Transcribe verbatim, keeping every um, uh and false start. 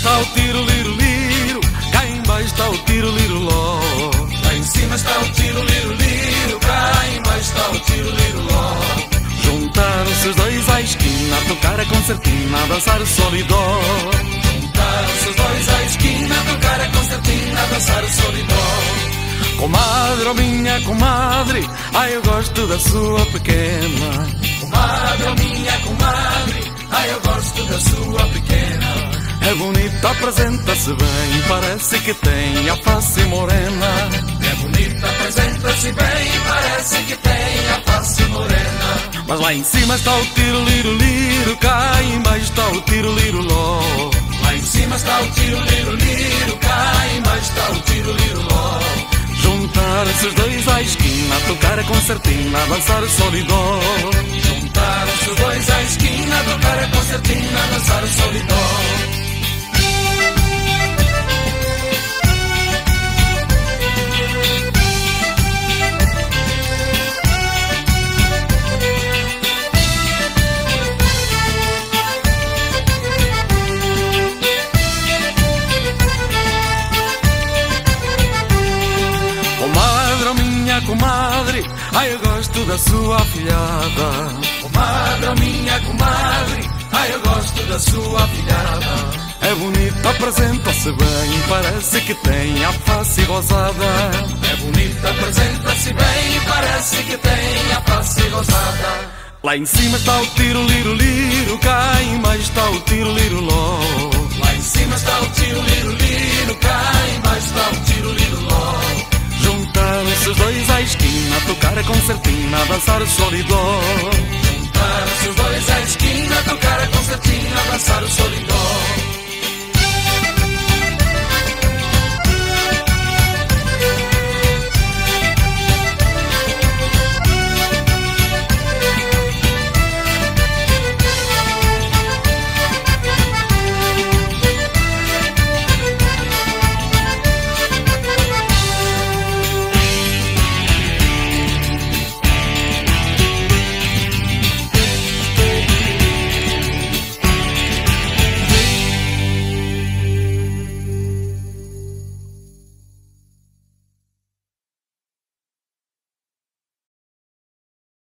está o tiro liro liro, cá em baixo está o tiro liro ló. Lá em cima está o tiro liro liro, cá em baixo está o tiro liro ló. Juntaram-se os dois à esquina, a tocar a concertina, a dançar o sol e dó. Juntaram-se os dois à esquina, a tocar a concertina, a dançar o sol e dó. Comadre, oh minha comadre, ai eu gosto da sua pequena. Comadre, oh minha comadre, ai eu gosto da sua pequena. É bonita, apresenta-se bem, parece que tem a face morena. É bonita, apresenta-se bem, parece que tem a face morena. Mas lá em cima está o tiro liro liro, cá em baixo está o tiro liro ló. Lá em cima está o tiro liro liro, cá em baixo está o tiro liro ló. Juntaram-se os dois à esquina, a tocar a concertina, a dançar o sol e dó. Juntaram-se os dois à esquina, a tocar a concertina, a dançar o sol e dó. Comadre, oh minha comadre, ai eu gosto da sua afilhada. Comadre, oh minha comadre, ai eu gosto da sua afilhada. É bonita, apresenta-se bem, parece que tem a face rosada. É bonita, apresenta-se bem, parece que tem a face rosada. Lá em cima está o tiro liro liro, cá em baixo está o tiro liro ló. Lá em cima está o tiro liro liro, cá em baixo está o tiro liro ló. Juntaram-se os dois à esquina, a tocar a concertina, a dançar o sol e dó. Juntaram-se os dois à esquina, a tocar a concertina, a dançar o sol e dó.